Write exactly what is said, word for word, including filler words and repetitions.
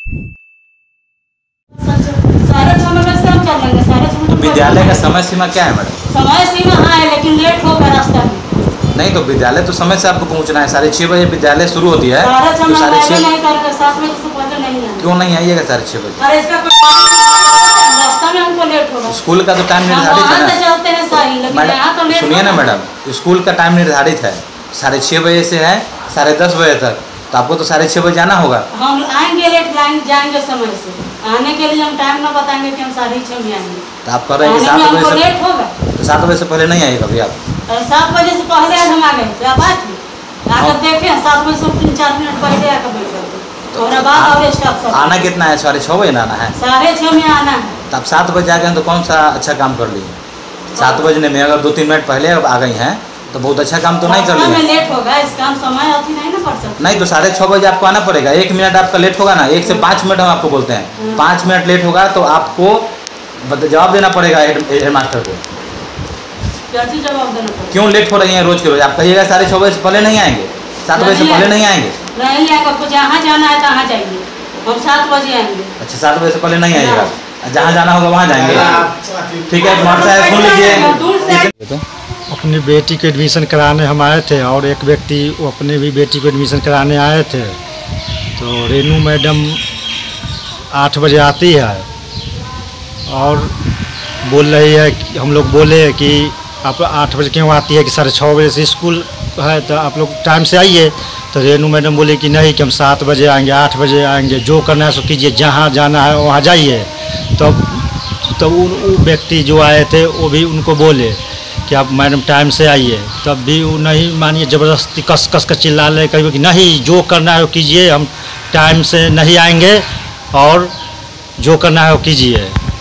विद्यालय का समय सीमा क्या है मैडम? समय सीमा हाँ है, लेकिन लेट होगा रास्ता में। नहीं तो विद्यालय तो समय से आपको पहुंचना है, साढ़े छः बजे विद्यालय शुरू होती है। तो साढ़े छः नहीं करके सात बजे से पहले नहीं है। क्यों नहीं आइएगा साढ़े छः बजे? अरे इसका रास्ता में हमको लेट होगा। स्कूल का तो टाइम निर्धारित है ना। चलते हैं सारी, लेकिन यहाँ तो लेट। सुनिए ना मैडम, स्कूल का टाइम निर्धारित है, साढ़े छः बजे से है साढ़े दस बजे तक, तो आपको तो साढ़े छः बजे जाना होगा। हम आएंगे लेट लाएंगे जाएंगे समय से, आने के लिए हम टाइम ना बताएंगे कि हम साढ़े छः में आएंगे। तो आप कह रहे हैं कि सात बजे से लेट होगा, तो सात बजे से पहले नहीं आइएगा भैया आप? सात बजे से पहले आज हम आ गए थे, आप आए थे आकर देखें, सात बजे से तीन चार मिनट पहले आकर बैठ गए। और बाद और स्टाफ आना कितना है? साढ़े छः बजे ना आना है? साढ़े छः में आना है। तो आप सात बजे आ गए तो कौन सा अच्छा काम कर लिए? सात बजने में अगर दो तीन मिनट पहले आ गई हैं तो बहुत अच्छा काम तो नहीं कर लिया। लेट होगा, इस काम समय अति नहीं ना पड़ सकता। नहीं तो साढ़े छः बजे आपको आना पड़ेगा, एक मिनट आपका लेट होगा ना, एक से पाँच मिनट हम आपको बोलते हैं, पाँच मिनट लेट होगा तो आपको जवाब देना पड़ेगा हेड मास्टर को। क्या चीज़ जवाब देना पड़ेगा? क्यों लेट हो रही हैं रोज के रोज? आप कहिएगा साढ़े छः बजे से पहले नहीं आएंगे, सात बजे से पहले नहीं आएंगे। नहीं आएगा, आपको जहाँ जाना है तहाँ जाएंगे, हम सात बजे आएंगे। अच्छा, सात बजे से पहले नहीं आइएगा, जहाँ जाना होगा वहाँ जाएंगे। ठीक है, मोटरसाइकिल सुन लीजिए। अपनी बेटी को एडमिशन कराने हम आए थे और एक व्यक्ति वो अपने भी बेटी को एडमिशन कराने आए थे। तो रेनू मैडम आठ बजे आती है और बोल रही है कि हम लोग बोले कि आप आठ बजे क्यों आती है कि साढ़े छः बजे से स्कूल है तो आप लोग टाइम से आइए। तो रेनू मैडम बोले कि नहीं कि हम सात बजे आएंगे, आठ बजे आएंगे, जो करना है सो कीजिए, जहाँ जाना है वहाँ जाइए। तब तो उन व्यक्ति जो आए थे वो भी उनको बोले कि आप मैडम टाइम से आइए, तब भी वो नहीं मानिए, ज़बरदस्ती कस कस कर चिल्ला रहे, कहीं कि नहीं जो करना है वो कीजिए, हम टाइम से नहीं आएंगे और जो करना है वो कीजिए।